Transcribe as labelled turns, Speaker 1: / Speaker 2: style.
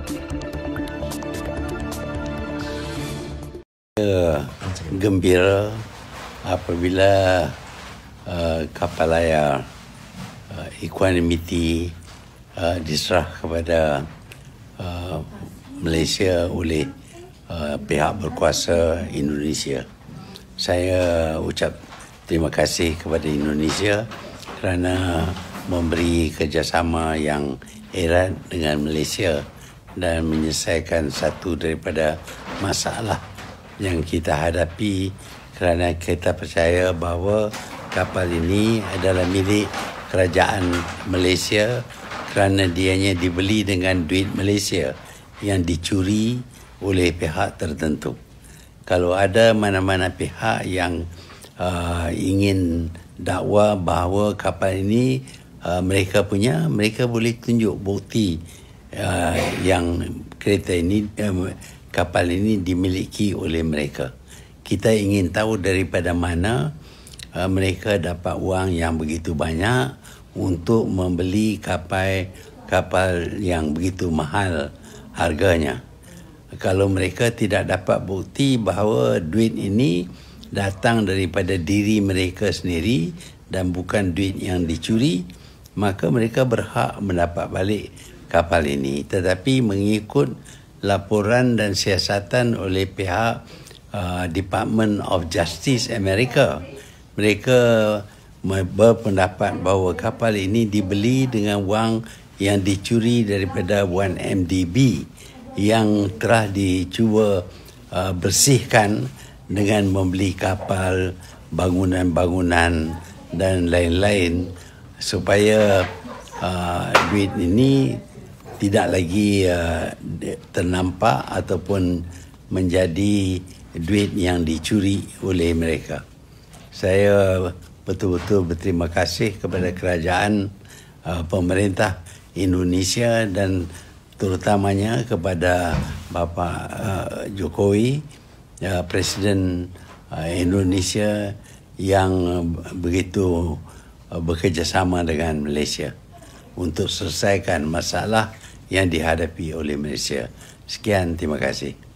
Speaker 1: Gembira apabila kapal layar Equanimity diserah kepada Malaysia oleh pihak berkuasa Indonesia. Saya ucap terima kasih kepada Indonesia kerana memberi kerjasama yang erat dengan Malaysia dan menyelesaikan satu daripada masalah yang kita hadapi, kerana kita percaya bahawa kapal ini adalah milik kerajaan Malaysia kerana dianya dibeli dengan duit Malaysia yang dicuri oleh pihak tertentu. Kalau ada mana-mana pihak yang ingin dakwa bahawa kapal ini mereka punya, mereka boleh tunjuk bukti yang kereta ini, kapal ini dimiliki oleh mereka. Kita ingin tahu daripada mana mereka dapat wang yang begitu banyak untuk membeli kapal yang begitu mahal harganya. Kalau mereka tidak dapat bukti bahawa duit ini datang daripada diri mereka sendiri dan bukan duit yang dicuri, maka mereka berhak mendapat balik kapal ini. Tetapi mengikut laporan dan siasatan oleh pihak Department of Justice Amerika, mereka berpendapat bahawa kapal ini dibeli dengan wang yang dicuri daripada 1MDB yang telah dicuba bersihkan dengan membeli kapal, bangunan-bangunan dan lain-lain supaya duit ini tidak lagi ternampak ataupun menjadi duit yang dicuri oleh mereka. Saya betul-betul berterima kasih kepada kerajaan pemerintah Indonesia dan terutamanya kepada Bapa Jokowi, Presiden Indonesia yang begitu bekerjasama dengan Malaysia untuk selesaikan masalah yang dihadapi oleh Malaysia. Sekian, terima kasih.